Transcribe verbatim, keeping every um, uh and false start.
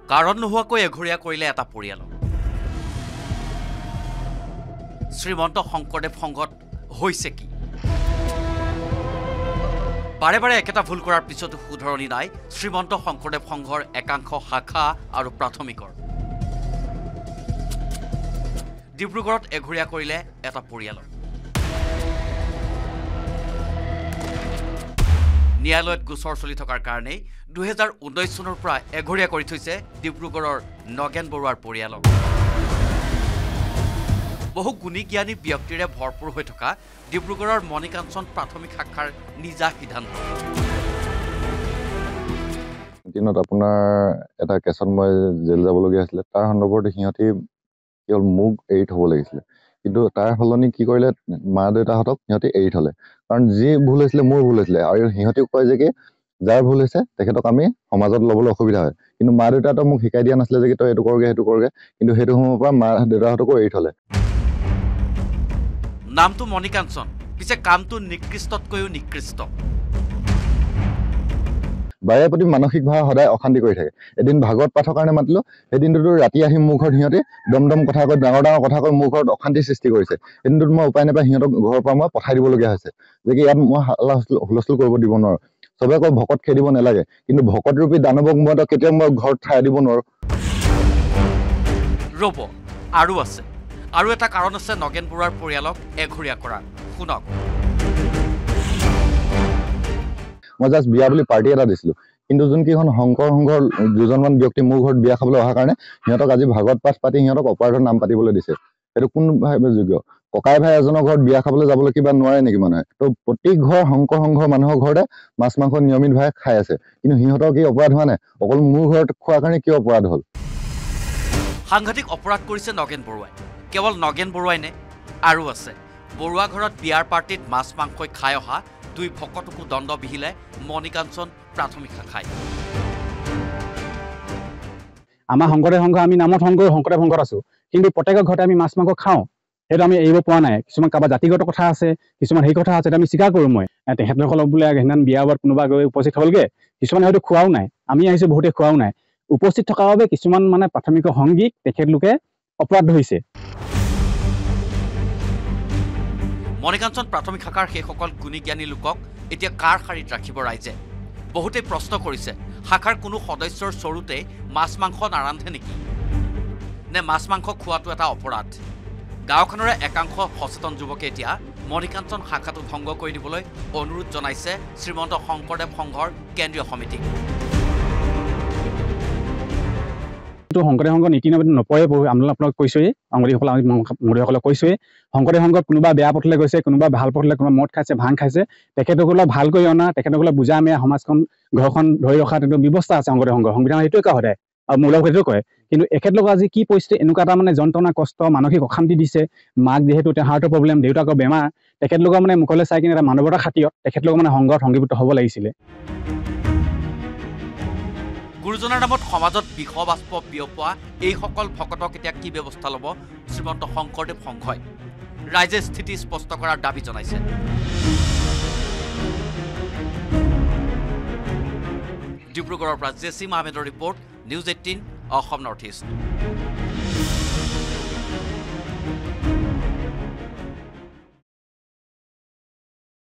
কাৰণ নোহোৱাকৈ এঘৰীয়া কৰিলে এটা পৰিয়ালক শ্ৰীমন্ত শংকৰদেৱ সংঘত হৈছে কি বাৰে বাৰে একেটা ভুল কৰাৰ পিছতো শুধৰণি নাই শ্ৰীমন্ত শংকৰদেৱ সংঘৰ একাংশ শাখা আৰু প্ৰাথমিকৰ ডিব্ৰুগড়ত এঘৰীয়া কৰিলে এটা পৰিয়ালক ন্যায়ালয়ত গোচৰ চলি থকাৰ কাৰণে দুই হাজাৰ ঊনৈশ চনৰ পৰা এঘৰীয়া কৰি থৈছে ডিব্ৰুগড়ৰ নগেন বৰুৱাৰ পৰিয়ালক বহু গুণী জ্ঞানী ব্যক্তিৰে ভৰপূৰ হৈ থকা ডিব্ৰুগড়ৰ মণিকাঞ্চন প্ৰাথমিক শাখাৰ নিজা সিদ্ধান্ত দিনত আপোনাৰ এটা কেছত মই জেল যাবলগীয়া হৈছিলে তাৰ সন্দৰ্ভত সিহঁতি কেৱল মোক এৰি থ'ব লাগিছিলে কিন্তু তাৰ সলনি কি কৰিলে মা দেউতাহঁতক সিহঁতি এৰি থ'লে কাৰণ যি ভুল হৈছিলে মোৰ ভুল হৈছিলে আৰু সিহঁতি কয় যে কি যাৰ ভুল হৈছে তেখেতক আমি সমাজত ল'বলৈ অসুবিধা হয় কিন্তু মা দেউতাহঁতক মোক শিকাই দিয়া নাছিলে যে তই এইটো কৰগে সেইটো কৰগে কিন্তু সেইটো সময়ৰ পৰা মা দেউতাহঁতকো এৰি থ'লে নামটো মণিকাঞ্চন পিছে কামটো নিকৃষ্টতকৈও নিকৃষ্ট বাৰে প্ৰতি মানসিকভাৱে সদায় অশান্তি কৰি থাকে এদিন ভাগৱত পাঠৰ কাৰণে মাতিলো সেইদিনটোতো ৰাতি আহি মোৰ ঘৰত সিহঁতে দমদম কথা কৈ ডাঙৰ ডাঙৰ কথা কৈ মোৰ ঘৰত অশান্তি সৃষ্টি কৰিছে সেইদিনটোত মই উপায় নাপাই সিহঁতক ঘৰৰ পৰা মই পঠাই দিবলগীয়া হৈছে যে কি ইয়াত মই হুলস্থুল কৰিব দিব নোৱাৰো চবে কৈ ভকত খেদিব নালাগে কিন্তু ভকত ৰূপী দানৱক মই কেতিয়াও মই ঘৰত ঠাই দিব নোৱাৰো ৰব আৰু আছে আৰু এটা কাৰণ আছে নগেন বৰুৱাৰ পৰিয়ালক এঘৰীয়া কৰা শুনক মই জাষ্ট বিয়া বুলি পাৰ্টি এটা দিছিলো কিন্তু যোনকেইখন শংকৰ সংঘৰ দুজনমান ব্যক্তি মোৰ ঘৰত বিয়া খাবলৈ অহাৰ কাৰণে সিহঁতক আজি ভাগৱত পাঠ পাতি সিহঁতক অপৰাধৰ নাম পাতিবলৈ দিছে সেইটো কোনভাৱে যোগ্য ককাই ভাই এজনৰ ঘৰত বিয়া খাবলৈ যাবলৈ কিবা নোৱাৰে নেকি মানুহে তো প্ৰতি ঘৰ শংকৰ সংঘৰ মানুহৰ ঘৰতে মাছ মাংস নিয়মিতভাৱে খাই আছে কিন্তু সিহঁতৰ কি অপৰাধ হোৱা নাই অকল মোৰ ঘৰত খোৱাৰ কাৰণে কি অপৰাধ হ'ল সাংঘাতিক অপৰাধ কৰিছে নগেন বৰুৱাই কেৱল নগেন বৰুৱাই নে আৰু আছে বৰুৱা ঘৰত বিয়াৰ পাৰ্টিত মাছ মাংস খাই অহা দুই ভকতকো দণ্ড বিহিলে মণিকাঞ্চন প্ৰাথমিক শাখাই আমাৰ শংকৰদেৱ সংঘ আমি নামত সংঘৰ শংকৰদেৱ সংঘত আছো কিন্তু প্ৰত্যেকৰ ঘৰতে আমি মাছ মাংস খাওঁ সেইটো আমি এৰিব পৰা নাই কিছুমান কাৰোবাৰ জাতিগত কথা আছে কিছুমান সেই কথা আছে আমি স্বীকাৰ কৰোঁ মই তেখেতসকলক বোলে সেইদিনা বিয়া বাৰত কোনোবা গৈ উপস্থিত হ'লগৈ কিছুমানে হয়তো খোৱাও নাই আমি আহিছোঁ বহুতে খোৱাও নাই উপস্থিত থকাৰ বাবে কিছুমান মানে প্ৰাথমিক সংগীক তেখেতলোকে অপৰাধ ধৰিছে মণিকাঞ্চন প্ৰাথমিক শাখাৰ সেইসকল গুণী জ্ঞানী লোকক এতিয়া কাৰ শাৰীত ৰাখিব ৰাইজে বহুতে প্ৰশ্ন কৰিছে শাখাৰ কোনো সদস্যৰ চৰুতে মাছ মাংস নাৰান্ধে নেকি নে মাছ মাংস খোৱাটো এটা অপৰাধ গাঁওখনৰে একাংশ সচেতন যুৱকে এতিয়া মণিকাঞ্চন শাখাটো ভংগ কৰি দিবলৈ অনুৰোধ জনাইছে শ্ৰীমন্ত শংকৰদেৱ সংঘৰ কেন্দ্ৰীয় সমিতিক শংকৰদেৱ সংঘৰ নীতি নিয়ম নপৰে আমি আপোনাক কৈছোৱেই অংগীসকল আমি মৰিসকলক কৈছোৱেই শংকৰদেৱ সংঘত কোনোবা বেয়া পথলৈ গৈছে কোনোবা ভাল পথলৈ কোনোবা মদ খাইছে ভাং খাইছে তেখেতসকলক ভালকৈ অনা তেখেতসকলক বুজাই আমি সমাজখন ঘৰখন ধৰি ৰখা তেনেকুৱা ব্যৱস্থা আছে শংকৰদেৱ সংঘৰ সংবিধান সেইটোৱে কোৱা সদায় আৰু মূলক সেইটোৱে কয় কিন্তু এখেতলোকৰ আজি কি পৰিস্থিতি এনেকুৱা এটা মানে যন্ত্ৰণা কষ্ট মানসিক অশান্তি দিছে মাক যিহেতু তেওঁ হাৰ্টৰ প্ৰব্লেম দেউতাকৰ বেমাৰ তেখেতলোকৰ মানে মুখলৈ চাই কিনে এটা মানৱতাৰ খাতিৰত তেখেতলোকৰ মানে সংঘত সংগীভূত হ'ব লাগিছিলে গুৰুজনাৰ নামত সমাজত বিষবাষ্প বিয়পোৱা এইসকল ভকতক এতিয়া কি ব্যৱস্থা ল'ব শ্ৰীমন্ত শংকৰদেৱ সংঘই ৰাইজে স্থিতি স্পষ্ট কৰাৰ দাবী জনাইছে ডিব্ৰুগড়ৰ পৰা জেচিম আহমেদৰ report news eighteen Assam north east